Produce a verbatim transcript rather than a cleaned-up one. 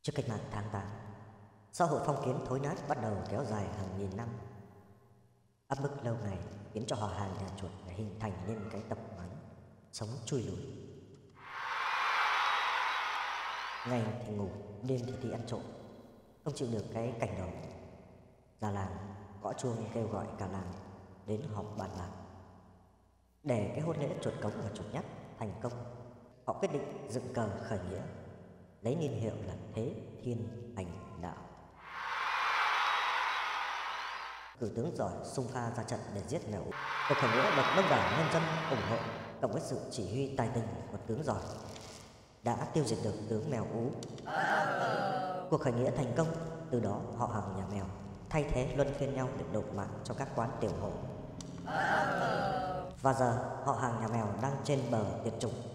Trước cách mạng tháng tám, xã hội phong kiến thối nát bắt đầu kéo dài hàng nghìn năm. Áp bức lâu ngày khiến cho họ hàng nhà chuột hình thành nên cái tập quán sống chui lùi. Ngày thì ngủ, đêm thì đi ăn trộm. Không chịu được cái cảnh đó, già làng gõ chuông kêu gọi cả làng đến họp bàn bạc. Để cái hôn lễ chuột cống và chuột nhắt thành công, họ quyết định dựng cờ khởi nghĩa, lấy niên hiệu là Thế Thiên Hành Đạo. Cử tướng giỏi xung pha ra trận để giết mèo Ú. Cuộc khởi nghĩa được đông đảo nhân dân ủng hộ, cộng với sự chỉ huy tài tình của tướng giỏi đã tiêu diệt được tướng mèo Ú. Cuộc khởi nghĩa thành công, từ đó họ hàng nhà mèo thay thế luân phiên nhau để nộp mạng cho các quán tiểu hộ. Và giờ họ hàng nhà mèo đang trên bờ tuyệt chủng.